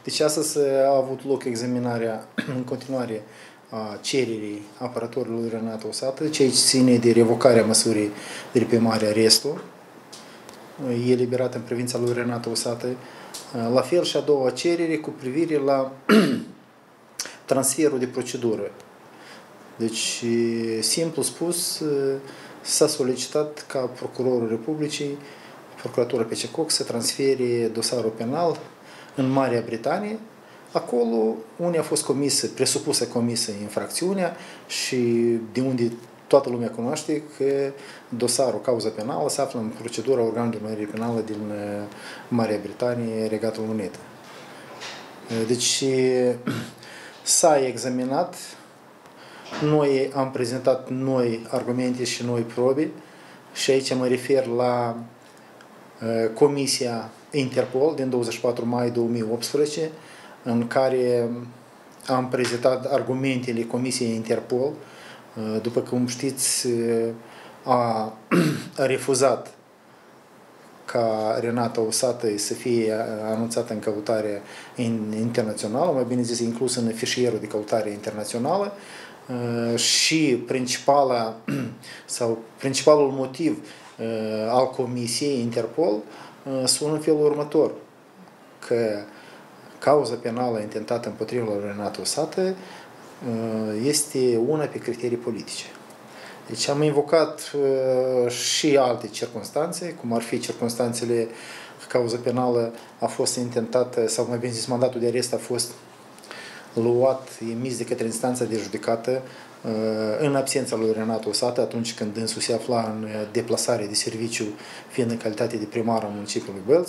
Deci astăzi a avut loc examinarea în continuare a cererii apărătorului lui Renato Osată, ceea ce ține de revocarea măsurii de reprimare, arestul eliberat în privința lui Renato Osată. La fel și a doua cerere cu privire la transferul de procedură. Deci, simplu spus, s-a solicitat ca Procurorul Republicii, Procuratura PCCOC, să transfere dosarul penal în Marea Britanie, acolo unde a fost presupusă comisă infracțiunea și de unde toată lumea cunoaște că dosarul, cauza penală, se află în procedura organului de urmărire penală din Marea Britanie, Regatul Unit. Deci s-a examinat, noi am prezentat noi argumente și noi probe și aici mă refer la Comisia Interpol din 24 mai 2018, în care am prezentat argumentele Comisiei Interpol. După cum știți, a refuzat ca Renato Osată să fie anunțată în căutare internațională, mai bine zis inclus în fișierul de căutare internațională, și principalul motiv al Comisiei Interpol sună în felul următor, că cauza penală intentată împotriva lui Renato Osată este una pe criterii politice. Deci am invocat și alte circunstanțe, cum ar fi circunstanțele că cauza penală a fost intentată, sau mai bine zis, mandatul de arest a fost luat, emis de către instanța de judecată în absența lui Renato Osată, atunci când dânsul se afla în deplasare de serviciu, fiind în calitate de primar al municipiului Belz.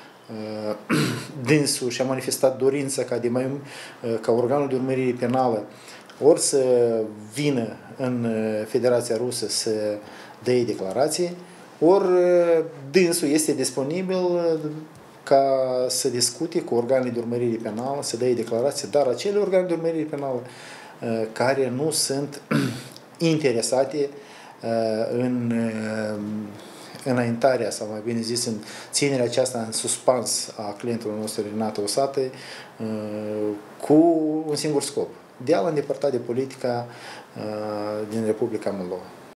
Dânsul și-a manifestat dorința ca organul de urmărire penală ori să vină în Federația Rusă să dea declarații, ori dânsul este disponibil ca să discute cu organele de urmărire penală, să dea declarații, dar acele organe de urmărire penală care nu sunt interesate în înaintarea, sau mai bine zis, în ținerea aceasta în suspans a clientului nostru Renato Osată cu un singur scop, de a-l îndepărta de politica din Republica Moldova.